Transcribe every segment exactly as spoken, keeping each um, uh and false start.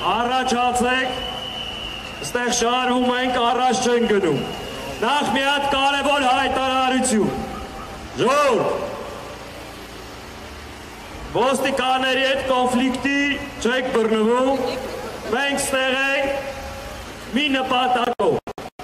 Առաջացեք, ստեղ շարվում ենք, առաջ չեն գնում։ Նախ մի հատ կարևոր հայտարարություն։ Ժողովուրդ, ոստիկանների հետ կոնֆլիկտի չեք բռնվում, մենք ստեղ ենք մի նպատակով։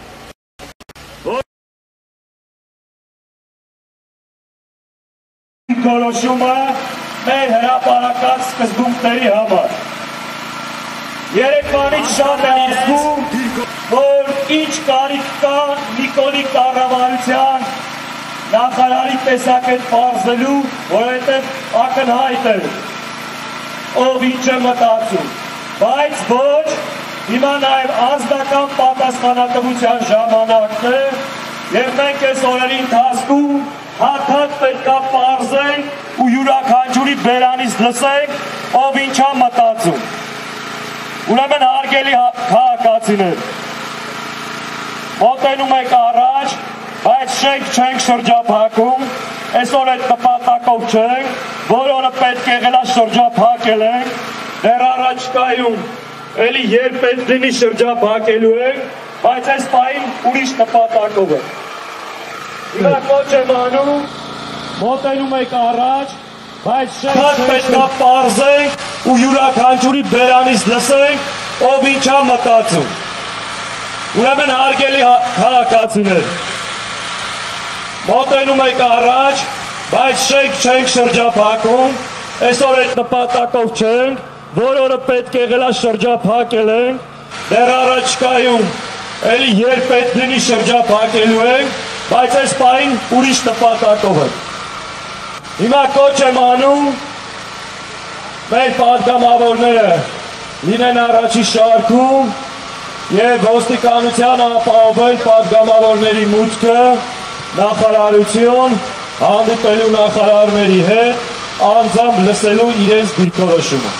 Որոշումը մեր հրապարակած սկզբունքների համար։ Երեկվանից շատ է ասում, որ ինչ կարիք կա Նիկոլի կառավարության նախարարի տեսակետ պարզելու, որովհետև ակնհայտ է, ով ինչ է մտածում, բայց ոչ, հիմա նաև անձնական պատասխանատվության ժամանակն է, և մենք այս օրերի ընթացքում հատ-հատ պետք է պարզենք ու յուրաքանչյուրի բերանից լսենք, ով ինչ է մտածում։ Ուրեմն հարգելի քաղաքացիներ, մոտենում եք առաջ, բայց շենք չենք շրջափակում, այսօր այդ նպատակով չենք, որ օրը պետք եղել է շրջափակել ենք, դեռ առաջկայում էլի երբ պետք լինի շրջափակելու ենք, բայց այս պահին ուրիշ նպատակով է։ Հիմա կոչ եմ անում, մոտենում եք առաջ, բայց շենք պետք է պարզենք ու յուրաքանչյուրի բերանից լսենք, ով ինչ է մտածում։ Ուրեմն հարգելի քաղաքացիներ, մոտենում եք առաջ, բայց շենք չենք շրջափակում, այսօր այդ նպատակով չենք, որ օրը պետք եղել է շրջափակել ենք, դեռ առաջկայում էլի երբ պետք լինի շրջափակելու ենք, բայց այս պահին ուրիշ նպատակով է։ Հիմա կոչ եմ անում, մեր պատգամավորները լինեն առաջի շարքում և ոստիկանության ապահովել պատգամավորների մուտքը նախարարություն հանդիպելու նախարարների հետ անձամբ լսելու իրենց դիրքորոշումը։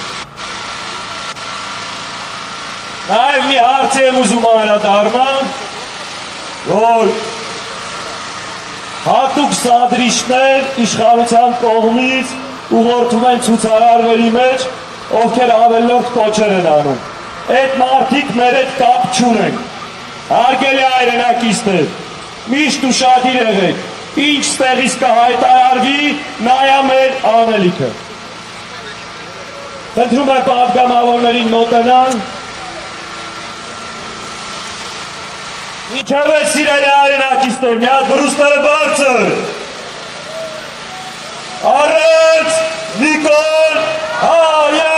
Նաև մի հարցի եմ ուզում անդրադառնալ, որ հատուկ սադրիչներ իշխանության կողմից ուղղորդում են ցուցարարների մեջ, ովքեր ավելորդ կոչեր են անում։ Այդ մարդիկ մեր հետ կապ չունեն։ Հարգելի հայրենակիցներ, միշտ ուշադիր եղեք, ինչ ստեղից կհայտարարվի, նայա մեր անելիքը։ Խնդրում եմ պատգամավորներին մոտենալ։ Ինչև է սիրելի հայրենակիցներ, մի հատ բռուստերը բարձր։ Առանց Նիկոլ Հայ